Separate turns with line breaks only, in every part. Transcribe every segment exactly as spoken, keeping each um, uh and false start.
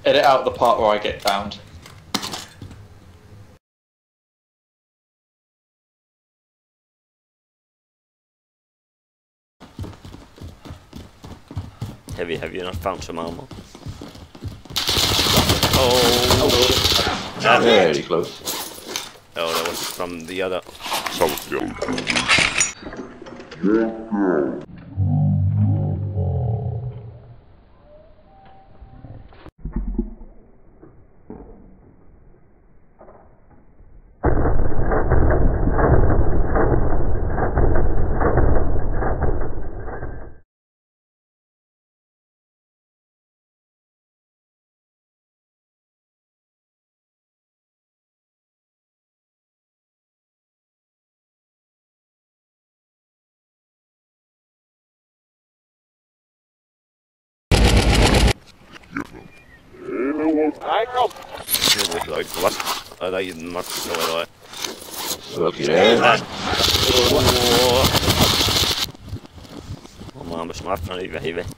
Edit out the part where I get downed.
Heavy, have you not found some ammo? Oh!
Oh,
Damn it.
very close.
Oh, that was from the other.
Southfield.
Like, what? Are they not going
Okay.
Oma on smartphone i hive.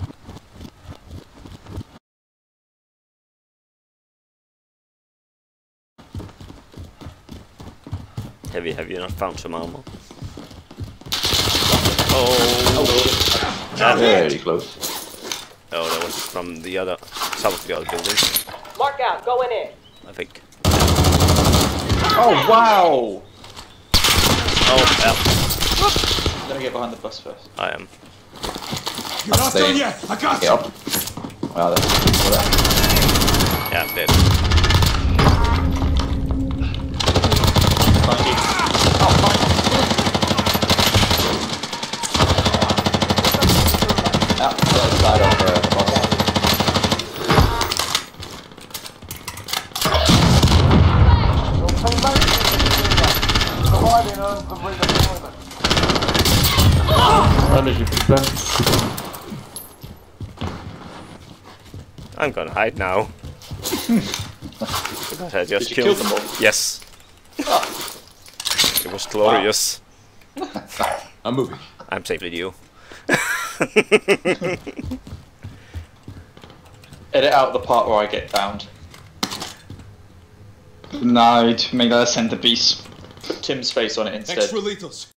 Heavy, have you not found some ammo? Oh! Damn
Very
it.
close.
Oh, that was from the other Southfield building.
Mark out, going in.
I think.
Oh wow!
Oh, hell.
Let me get behind the bus first.
I am.
You're not done yet. I got you.
Yep. Wow, that's well,
Yeah, I'm dead.
Find you. Oh, fine. Out the other side of uh, the bus.
I'm gonna hide now. Because I just
Did you
killed
kill them all?
Yes. It was glorious.
I'm moving.
I'm safe with you.
Edit out the part where I get downed.
No, to make that a centerpiece.
Put Tim's face on it instead.
Extra lethals.